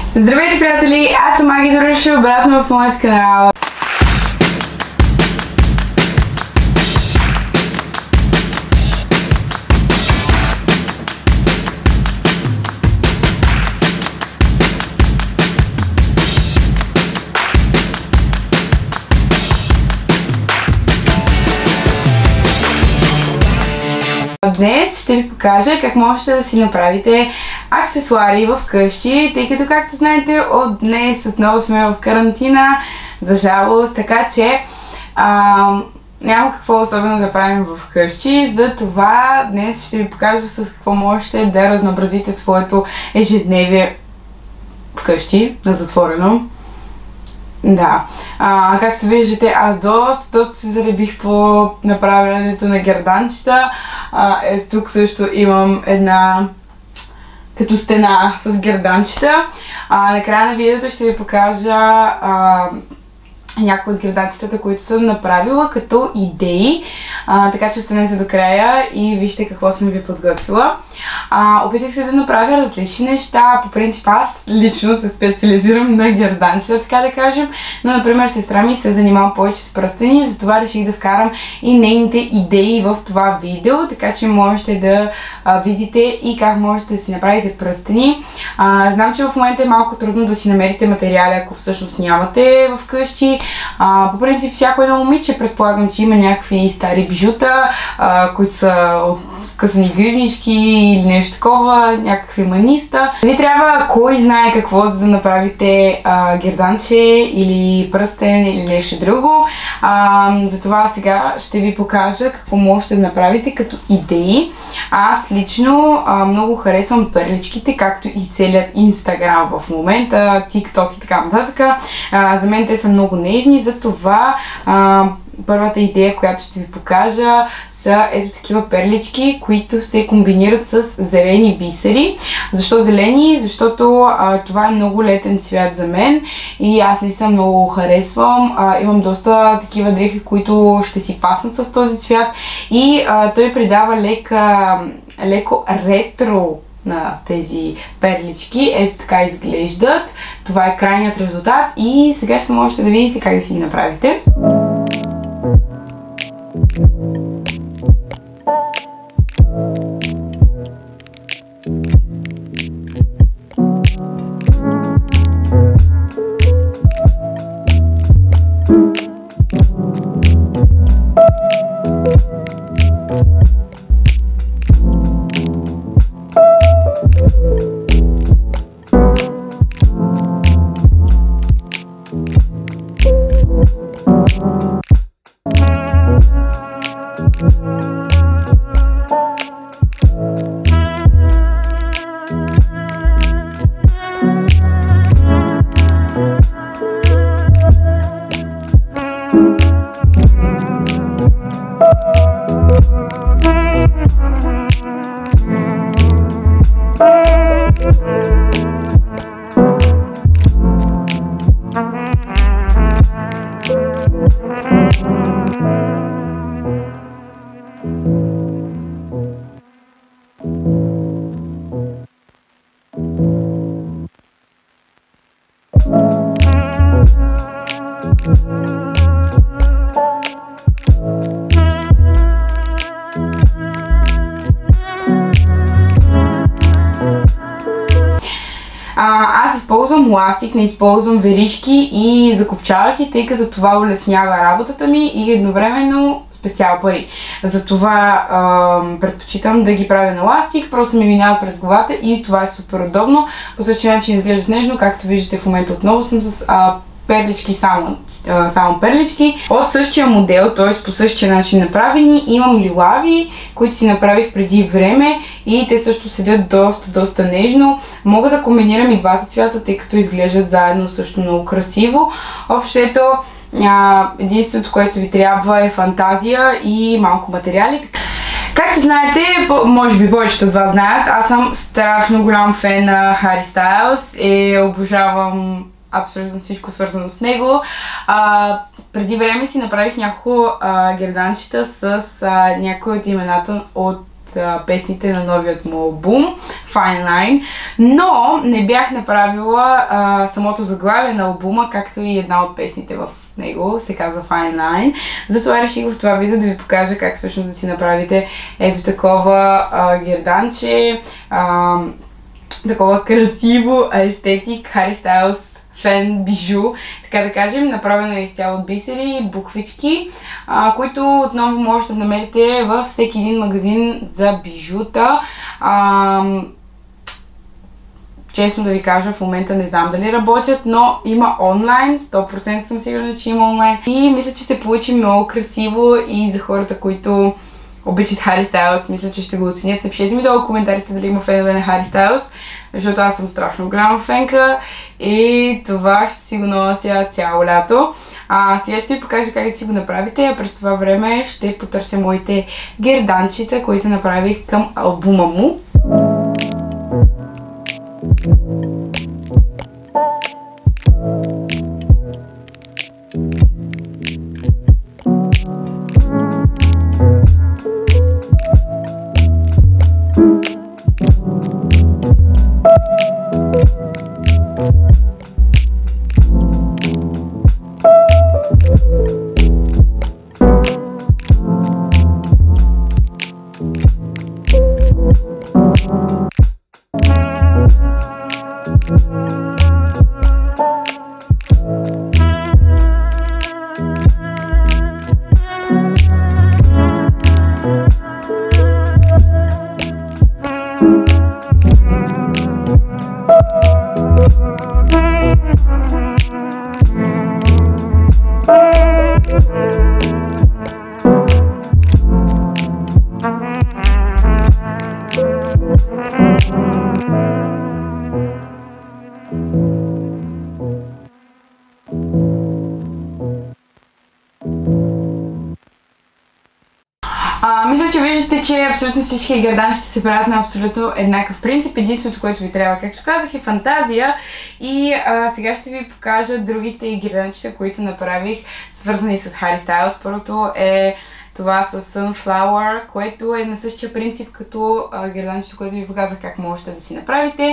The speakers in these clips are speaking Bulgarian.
Здравейте, приятели! Аз съм Аги Дорушо, обратно в моят канал. Днес ще ви покажа как можете да си направите аксесуари в къщи, тъй като, както знаете, от днес отново сме в карантина, за жалост, така че няма какво особено да правим в къщи. Затова днес ще ви покажа с какво можете да разнообразите своето ежедневие вкъщи, на затворено. Да, както виждате, аз доста се заребих по направянето на герданчета. Ето тук също имам една като стена с герданчета. Накрая на видеото ще ви покажа някои от герданчетата, които съм направила като идеи. Така че останете до края и вижте какво съм ви подготвила. Опитах се да направя различни неща. По принцип аз лично се специализирам на герданчета, така да кажем. Но, например, сестра ми се занимава повече с пръстени, затова реших да вкарам и нейните идеи в това видео, така че можете да видите и как можете да си направите пръстени. Знам, че в момента е малко трудно да си намерите материали, ако всъщност нямате вкъщи. По принцип, всяко едно момиче, предполагам, че има някакви стари бижута, които са от скъсани гривнички или нещо такова, някакви маниста. Ви трябва кой знае какво, за да направите герданче или пръстен или нещо друго. Затова сега ще ви покажа какво можете да направите като идеи. Аз лично много харесвам перличките, както и целият Инстаграм в момента, TikTok и така нататък. За мен те са много нежни, затова първата идея, която ще ви покажа, са ето такива перлички, които се комбинират с зелени бисери. Защо зелени? Защото това е много летен цвят за мен и аз не съм много харесвам. Имам доста такива дрехи, които ще си паснат с този цвят и той придава леко ретро на тези перлички. Ето така изглеждат. Това е крайният резултат и сега ще можете да видите как да си ги направите. Аз използвам ластик, не използвам верижки и закопчавахи, тъй като това улеснява работата ми и едновременно спестява пари. Затова предпочитам да ги правя на ластик, просто ми минават през главата и това е супер удобно. По същия начин изглеждат нежно, както виждате в момента отново съм с перлички, само перлички. От същия модел, т.е. по същия начин направени, имам лилави, които си направих преди време и те също седят доста нежно. Мога да комбинирам и двата цвята, тъй като изглеждат заедно също много красиво. Общото единственото, което ви трябва е фантазия и малко материали. Както знаете, може би повечето от вас знаят, аз съм страшно голям фен на Хари Стайлс и обожавам абсолютно всичко свързано с него. Преди време си направих няколко герданчета с някои от имената от песните на новият му албум Fine Line, но не бях направила самото заглавие на албума, както и една от песните в него се казва Fine Line. Затова реших в това видео да ви покажа как всъщност да си направите ето такова герданче, такова красиво естетик, Harry Styles фен бижу, така да кажем, направено е изцяло от бисери, буквички, които отново можете да намерите във всеки един магазин за бижута. Честно да ви кажа, в момента не знам дали работят, но има онлайн, 100% съм сигурна, че има онлайн. И мисля, че се получи много красиво и за хората, които обичат Harry Styles, мисля, че ще го оценят. Напишете ми долу в коментарите дали има фенове на Harry Styles, защото аз съм страшно голяма фенка и това ще си го нося цяло лято. Сега ще ви покажа как да си го направите, а през това време ще потърся моите герданчета, които направих към албума му. Мисля, че виждате, че абсолютно всички герданчета ще се правят на абсолютно еднакъв принцип. Единството, което ви трябва, както казах, е фантазия. И сега ще ви покажа другите герданчета, които направих, свързани с Harry Styles. Първото е това с Sunflower, което е на същия принцип като герданчето, което ви показах как можете да си направите.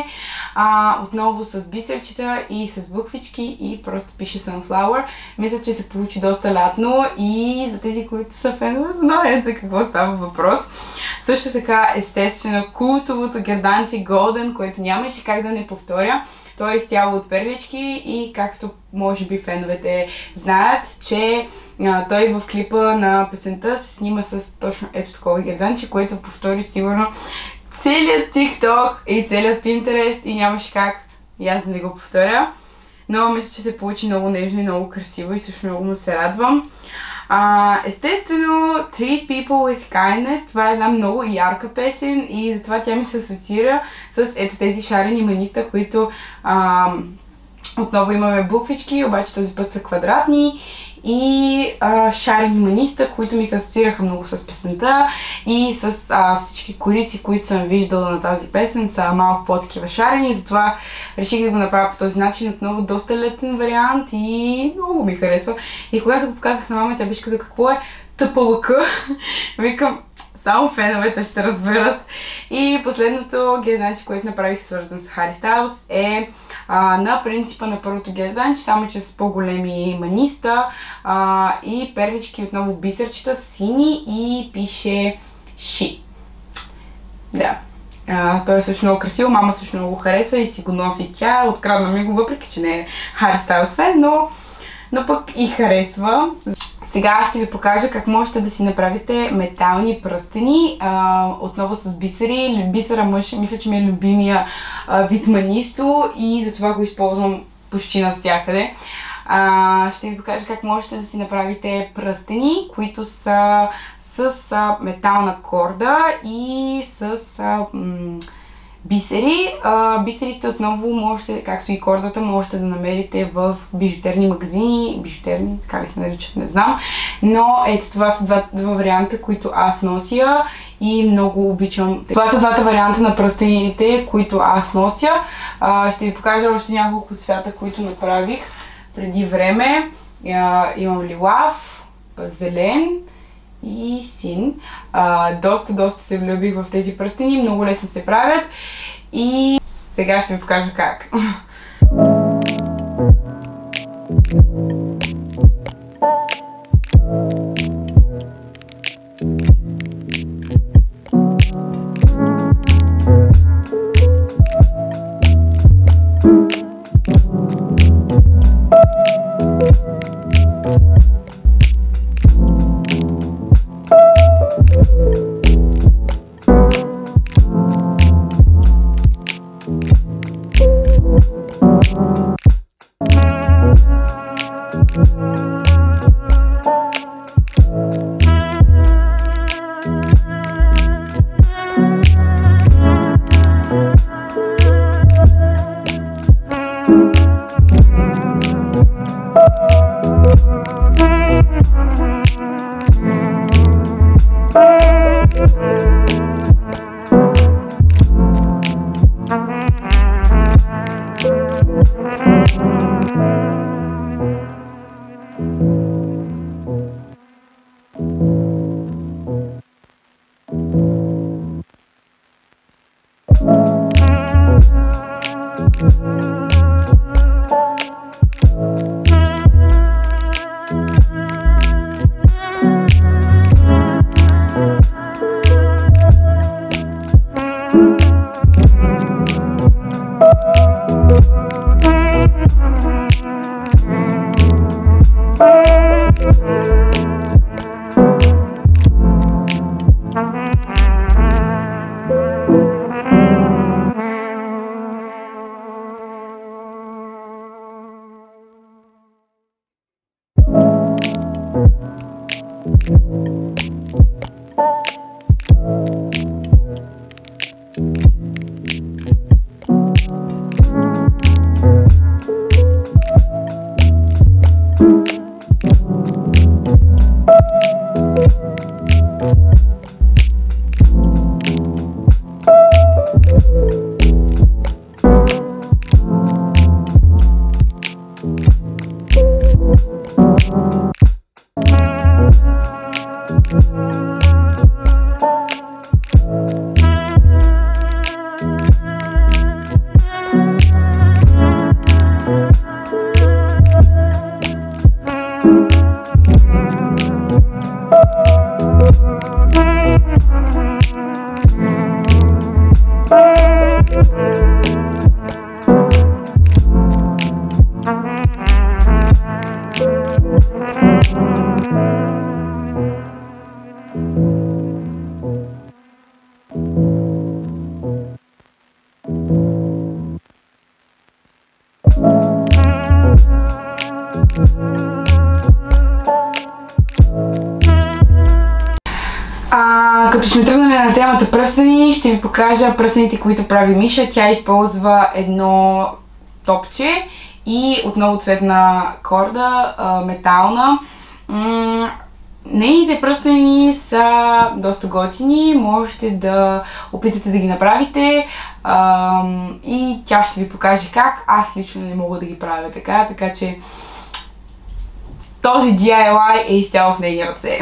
Отново с бисерчета и с буквички и просто пише Sunflower. Мисля, че се получи доста лятно и за тези, които са фенове, знаят за какво става въпрос. Също така, естествено, култовото герданче Golden, което нямаше как да не повторя. Той е изцяло от перлички и както може би феновете знаят, че той в клипа на песента се снима с точно ето такова герданче, което повтори сигурно целият TikTok и целият Pinterest и нямаше как и аз да не го повторя. Но мисля, че се получи много нежно и много красиво и също много му се радвам. Естествено, Treat People with Kindness, това е една много ярка песен и затова тя ми се асоциира с ето тези шарени маниста, които отново имаме буквички, обаче този път са квадратни и шарени маниста, които ми се асоциираха много с песента и с всички корици, които съм виждала на тази песен, са малко по-такива шарени, затова реших да го направя по този начин. Отново доста летен вариант и много ми харесва. И когато го показах на мама, тя беше като какво е тъпа лъка. Викам, само феновете ще разберат. И последното герданче, което направих свързано с Harry Styles е на принципа на първото герданче, само че с по-големи маниста и перлички, отново бисерчета, сини и пише She. Да. Той е също много красиво, мама също много хареса и си го носи тя. Открадна ми го, въпреки че не е Harry Styles фен, но пък и харесва. Сега ще ви покажа как можете да си направите метални пръстени, отново с бисери. Бисера мъж, мисля, че ми е любимия вид манисто и затова го използвам почти навсякъде. Ще ви покажа как можете да си направите пръстени, които са с метална корда и с бисери. Бисерите отново можете, както и кордата, можете да намерите в бижутерни магазини. Бижутерни, така ли се наричат, не знам. Но ето това са два варианта, които аз нося и много обичам. Това са двата варианта на пръстените, които аз нося. Ще ви покажа още няколко цвята, които направих преди време. Имам лилав, зелен и син. Доста се влюбих в тези пръстени, много лесно се правят и сега ще ви покажа как. Като сме тръгнали на темата пръстени, ще ви покажа пръстените, които прави Миша. Тя използва едно топче и отново цветна корда, метална. Нейните пръстени са доста готини, можете да опитате да ги направите и тя ще ви покаже как. Аз лично не мога да ги правя така че този DIY е изцяло в нейни ръце.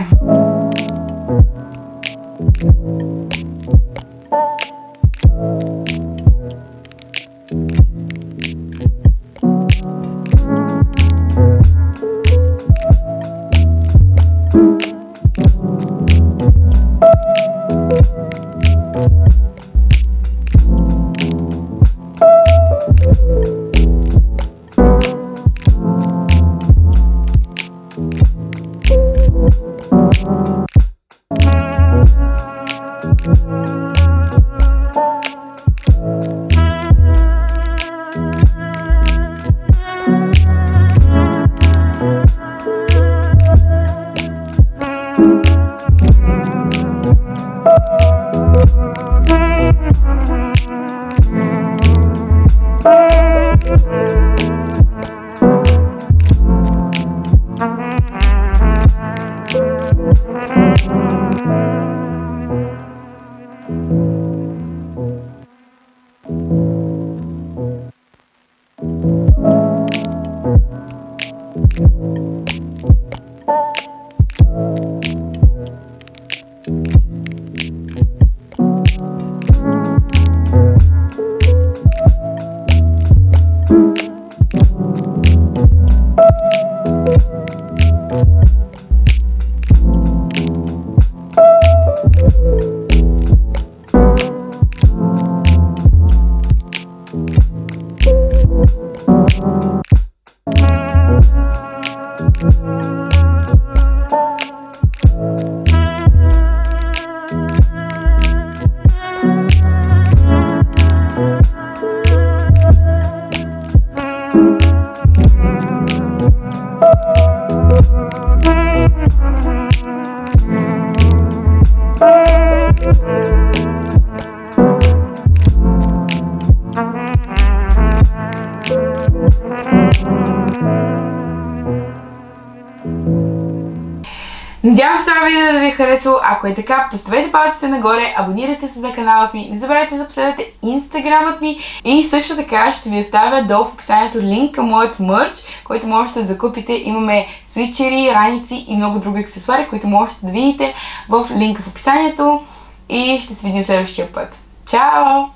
Надявам се това видео да ви е харесало. Ако е така, поставете палците нагоре, абонирайте се за канала ми, не забравяйте да последвате инстаграмът ми и също така ще ви оставя долу в описанието линк към моят мърч, който можете да закупите. Имаме свитчери, раници и много други аксесуари, които можете да видите в линка в описанието и ще се видим следващия път. Чао!